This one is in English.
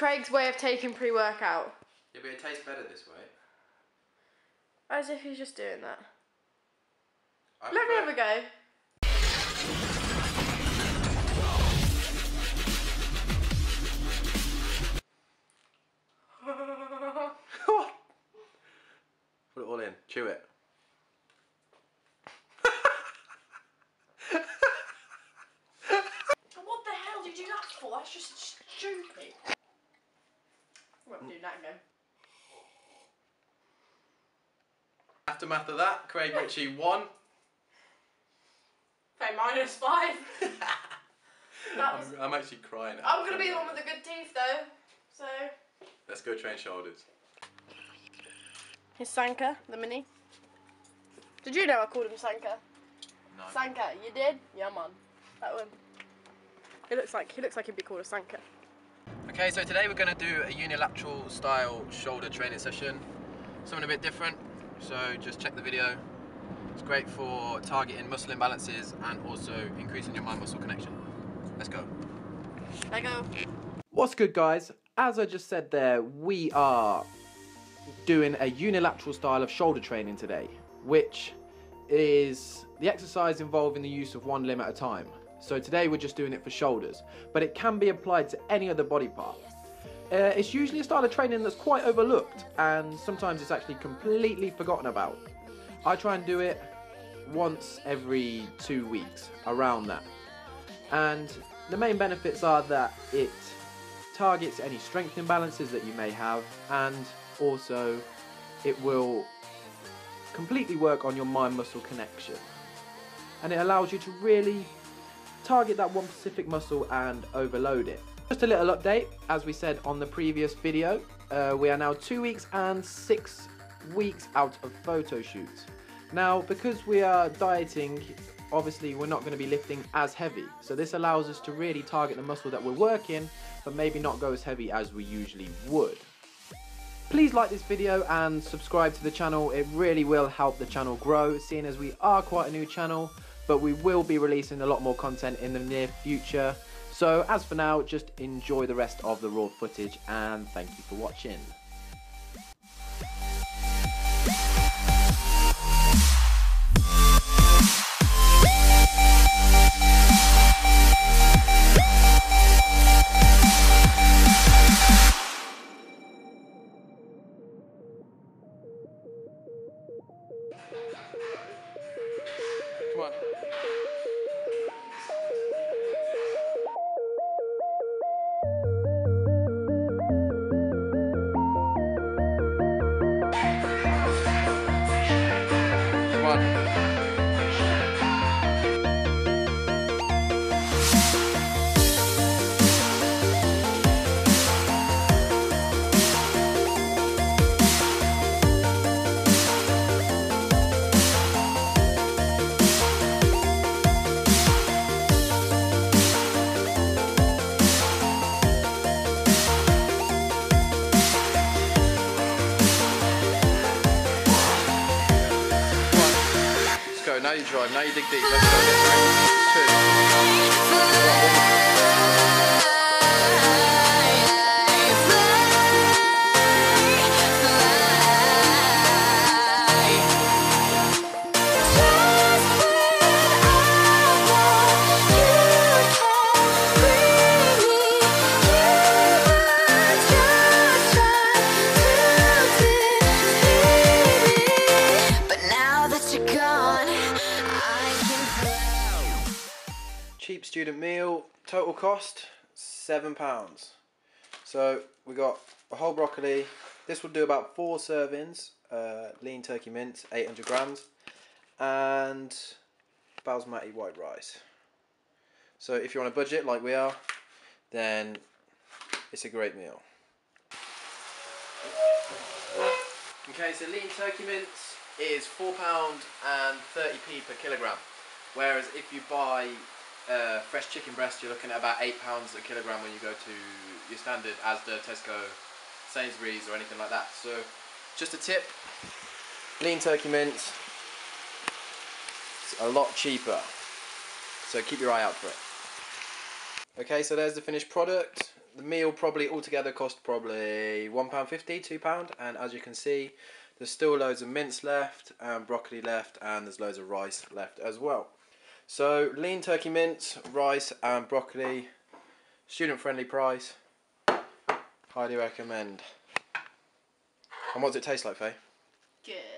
Craig's way of taking pre-workout. Yeah, but it tastes better this way. As if he's just doing that. Let me have a go. Put it all in. Chew it. What the hell did you do that for? That's just stupid. I won't do that again. Aftermath of that, Craig Ritchie won. Okay, -5. I'm actually crying. I'm gonna be the one with the good teeth though. So. Let's go train shoulders. Here's Sanka, the mini. Did you know I called him Sanka? No. Sanka, you did? Yeah, man. That one. He looks like he'd be called a Sanka. Okay, so today we're going to do a unilateral style shoulder training session. Something a bit different, so just check the video. It's great for targeting muscle imbalances and also increasing your mind-muscle connection. Let's go. Let go. What's good, guys? As I just said there, we are doing a unilateral style of shoulder training today, which is the exercise involving the use of one limb at a time. So today we're just doing it for shoulders, but it can be applied to any other body part. It's usually a style of training that's quite overlooked, and sometimes it's actually completely forgotten about. I try and do it once every 2 weeks, around that. And the main benefits are that it targets any strength imbalances that you may have, and also it will completely work on your mind-muscle connection. And it allows you to really target that one specific muscle and overload it. Just a little update, as we said on the previous video, we are now 2 weeks and 6 weeks out of photo shoots. Now, because we are dieting, obviously we're not going to be lifting as heavy, so this allows us to really target the muscle that we're working, but maybe not go as heavy as we usually would. Please like this video and subscribe to the channel. It really will help the channel grow, seeing as we are quite a new channel, but we will be releasing a lot more content in the near future. So as for now, just enjoy the rest of the raw footage, and thank you for watching. Come on. Come on. Now you drive, now you dig deep. Let's go. 2. Cheap student meal, total cost £7. So we got a whole broccoli. This will do about 4 servings, lean turkey mince, 800 grams, and basmati white rice. So if you're on a budget like we are, then it's a great meal. Okay, so lean turkey mince is £4.30p per kilogram, whereas if you buy fresh chicken breast, you're looking at about £8 a kilogram when you go to your standard Asda, Tesco, Sainsbury's or anything like that. So just a tip, lean turkey mince, it's a lot cheaper, so keep your eye out for it. Okay, so there's the finished product. the meal probably altogether cost probably £1.50, £2, and as you can see, there's still loads of mince left and broccoli left, and there's loads of rice left as well. So lean turkey mince, rice and broccoli, student friendly price, highly recommend. And what does it taste like, Faye? Good.